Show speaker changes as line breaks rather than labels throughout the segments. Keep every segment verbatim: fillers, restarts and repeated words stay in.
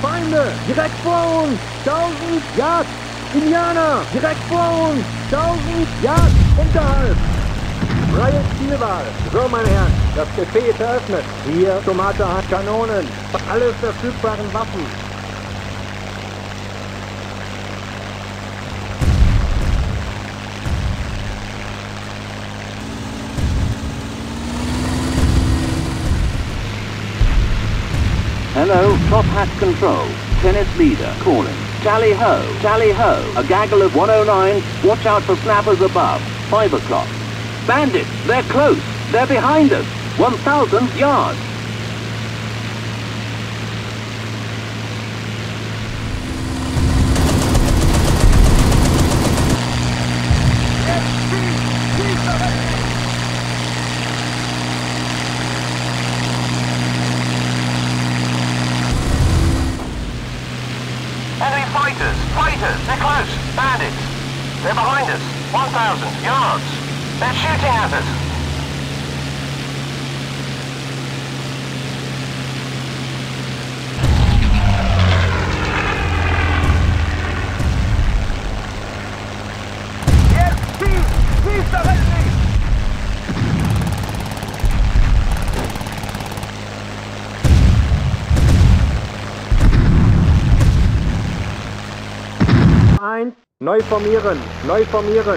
Feinde, direkt vor uns, tausend Yards. Indianer, direkt vor uns, tausend Yards unterhalb. Freie Zielwahl. So, meine Herren, das Buffet ist eröffnet. Hier, Tomate hat Kanonen. Alle verfügbaren Waffen.
Hello, Top Hat Control. Tennis leader calling. Tally ho, tally ho. A gaggle of one oh nine. Watch out for snappers above. Five o'clock. Bandits, they're close. They're behind us. One thousand yards.
Enemy fighters! Fighters! They're close! Bandits! They're behind us! one thousand yards! They're shooting at us! Yes! Please! Please direct me!
Eins, neu formieren, neu formieren.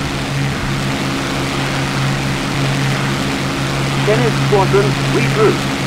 Tennis squadron regroup.